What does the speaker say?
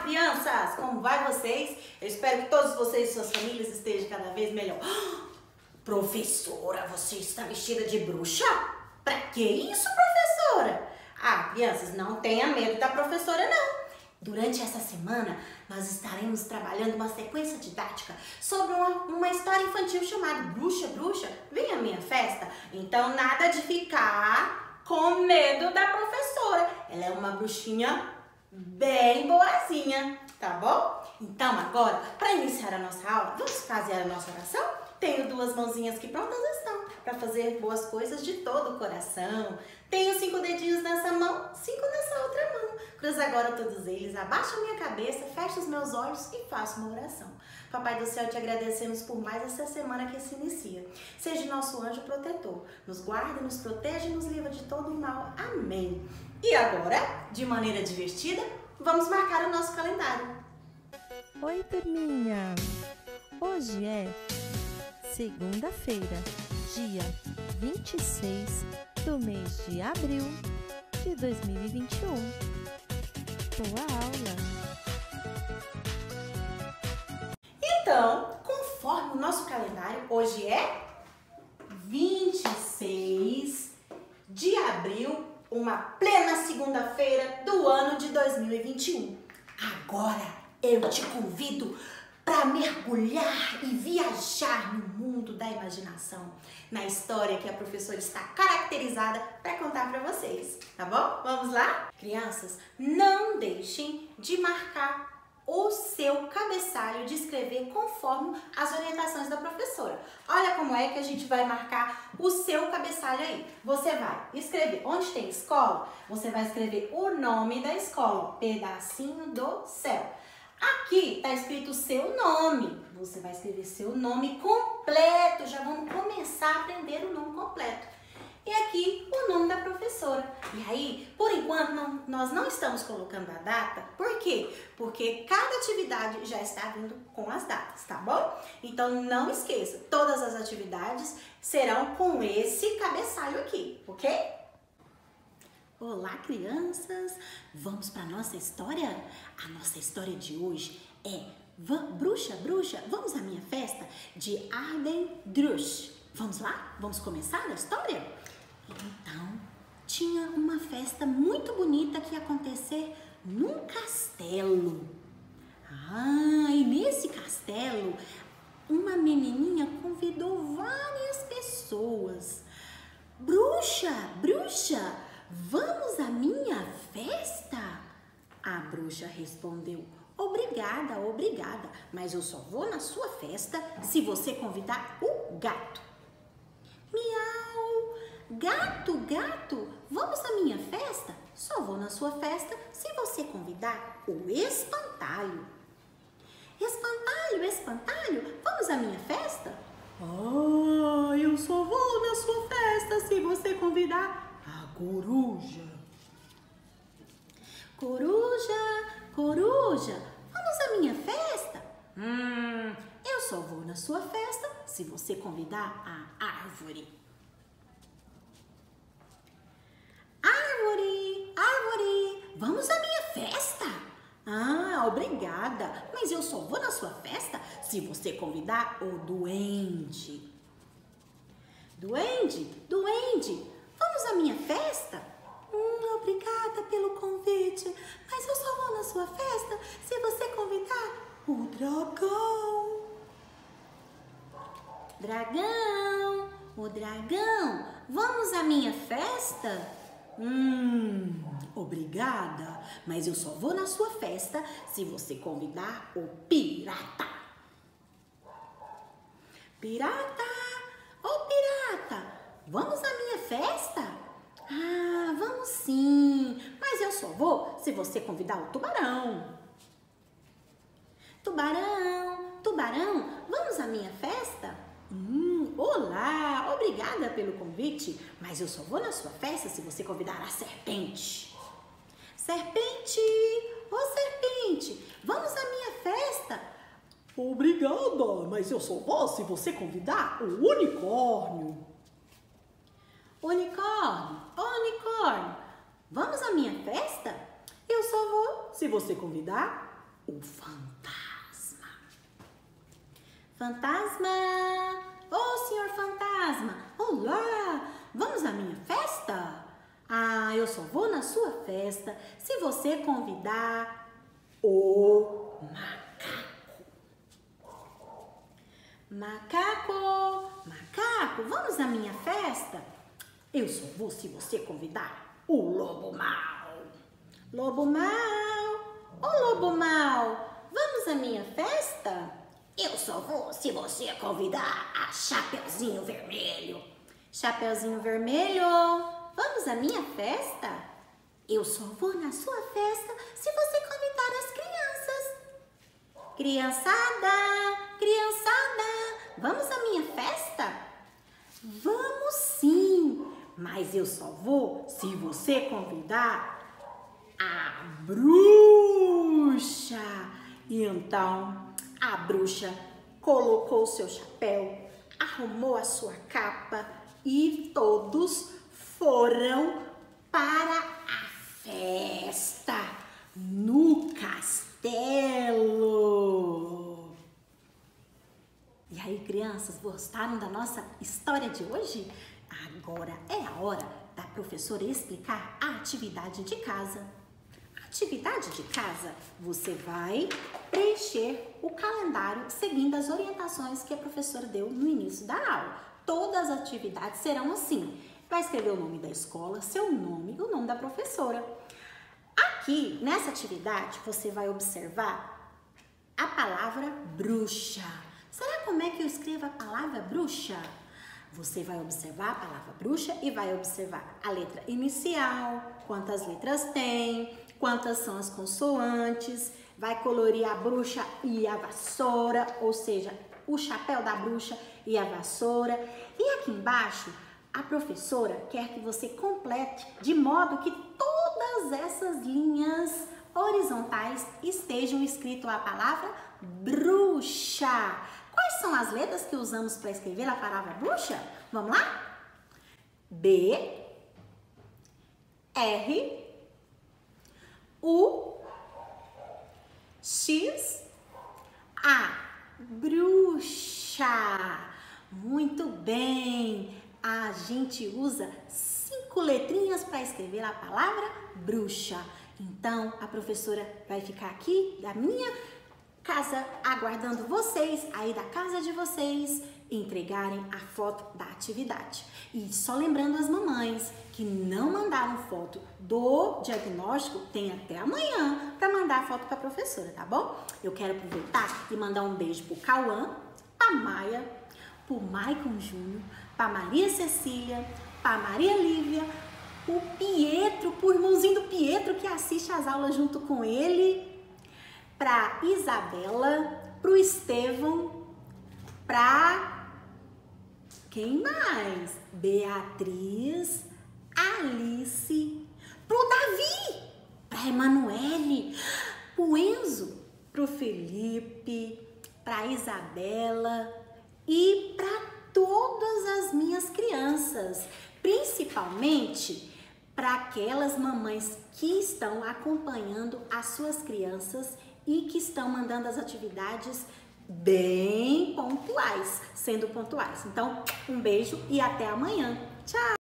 Crianças, como vai vocês? Eu espero que todos vocês e suas famílias estejam cada vez melhor. Professora, você está vestida de bruxa? Pra que isso, professora? Crianças, não tenha medo da professora, não. Durante essa semana, nós estaremos trabalhando uma sequência didática sobre uma história infantil chamada Bruxa, Bruxa, vem à minha festa. Então, nada de ficar com medo da professora. Ela é uma bruxinha bem boazinha, tá bom? Então, agora, para iniciar a nossa aula, vamos fazer a nossa oração? Tenho duas mãozinhas que prontas estão para fazer boas coisas de todo o coração. Tenho 5 dedinhos nessa mão, 5 nessa outra mão. Cruza agora todos eles, abaixo a minha cabeça, fecho os meus olhos e faço uma oração. Papai do céu, te agradecemos por mais essa semana que se inicia. Seja nosso anjo protetor. Nos guarde, nos protege e nos livra de todo o mal. Amém. E agora, de maneira divertida, vamos marcar o nosso calendário. Oi, turminha! Hoje é segunda-feira, dia 26 do mês de abril de 2021. Boa aula! Então, conforme o nosso calendário, hoje é 26 de abril, uma plena segunda-feira do ano de 2021. Agora eu te convido para mergulhar e viajar no mundo da imaginação, na história que a professora está caracterizada para contar para vocês, tá bom? Vamos lá? Crianças, não deixem de marcar o seu cabeçalho de escrever conforme as orientações da professora. Olha como é que a gente vai marcar o seu cabeçalho aí. Você vai escrever, onde tem escola, você vai escrever o nome da escola, pedacinho do céu. Aqui está escrito o seu nome, você vai escrever seu nome completo, já vamos começar a aprender o nome completo. E aqui o nome da professora. E aí, por enquanto, nós não estamos colocando a data. Por quê? Porque cada atividade já está vindo com as datas, tá bom? Então não esqueça, todas as atividades serão com esse cabeçalho aqui, ok? Olá, crianças! Vamos para a nossa história? A nossa história de hoje é Bruxa, Bruxa, vamos à minha festa? De Arden Drush. Vamos lá? Vamos começar a história? Então, tinha uma festa muito bonita que ia acontecer num castelo. E nesse castelo, uma menininha convidou várias pessoas. Bruxa, Bruxa, vamos à minha festa? A bruxa respondeu, obrigada, obrigada, mas eu só vou na sua festa se você convidar o gato. Miau, gato, gato, vamos à minha festa? Só vou na sua festa se você convidar o espantalho. Espantalho, espantalho, vamos à minha festa? Eu só vou na sua festa se você convidar a coruja. Coruja, coruja, vamos à minha festa? Eu só vou na sua festa se você convidar a árvore. Árvore, árvore, vamos à minha festa? Obrigada, mas eu só vou na sua festa se você convidar o duende. Duende, duende, vamos à minha festa? Obrigada pelo convite, mas eu só vou na sua festa se você convidar o dragão. Dragão, o dragão, vamos à minha festa? Obrigada, mas eu só vou na sua festa se você convidar o pirata. Pirata, pirata, vamos à minha festa? Vamos sim, mas eu só vou se você convidar o tubarão. Tubarão, tubarão, vamos à minha festa? Olá, obrigada pelo convite, mas eu só vou na sua festa se você convidar a serpente. Serpente, serpente, vamos à minha festa? Obrigada, mas eu só vou se você convidar o unicórnio. Unicórnio, unicórnio, vamos à minha festa? Eu só vou se você convidar o fantasma. Fantasma! Ô, senhor fantasma! Olá! Vamos à minha festa? Ah, eu só vou na sua festa se você convidar o macaco. Macaco, macaco, vamos à minha festa? Eu só vou se você convidar o lobo mau. Lobo mau, ô lobo mau, vamos à minha festa? Eu só vou se você convidar a Chapeuzinho Vermelho. Chapeuzinho Vermelho, vamos à minha festa? Eu só vou na sua festa se você convidar as crianças. Criançada, criançada, vamos à minha festa? Vamos sim, mas eu só vou se você convidar a bruxa. E então a bruxa colocou seu chapéu, arrumou a sua capa e todos foram para a festa no castelo. E aí, crianças, gostaram da nossa história de hoje? Agora é a hora da professora explicar a atividade de casa. Atividade de casa, você vai preencher o calendário seguindo as orientações que a professora deu no início da aula. Todas as atividades serão assim. Vai escrever o nome da escola, seu nome e o nome da professora. Aqui, nessa atividade, você vai observar a palavra bruxa. Será como é que eu escrevo a palavra bruxa? Você vai observar a palavra bruxa e vai observar a letra inicial, quantas letras tem, quantas são as consoantes, vai colorir a bruxa e a vassoura, ou seja, o chapéu da bruxa e a vassoura. E aqui embaixo, a professora quer que você complete de modo que todas essas linhas horizontais estejam escrito a palavra bruxa. Quais são as letras que usamos para escrever a palavra bruxa? Vamos lá? B, R, U, X, A. Bruxa. Muito bem. A gente usa 5 letrinhas para escrever a palavra bruxa. Então, a professora vai ficar aqui da minha casa aguardando vocês, aí da casa de vocês, entregarem a foto da atividade. E só lembrando as mamães que não mandaram foto do diagnóstico, tem até amanhã para mandar a foto para a professora, tá bom? Eu quero aproveitar e mandar um beijo pro Cauã, pra Maia, pro Maicon Júnior, pra Maria Cecília, pra Maria Lívia, o Pietro, pro irmãozinho do Pietro que assiste as aulas junto com ele, pra Isabela, pro Estevão, pra quem mais? Beatriz, Alice, pro Davi, pra Emanuele, pro Enzo, pro Felipe, pra Isabela e pra todas as minhas crianças, principalmente para aquelas mamães que estão acompanhando as suas crianças e que estão mandando as atividades bem pontuais, sendo pontuais. Então, um beijo e até amanhã. Tchau!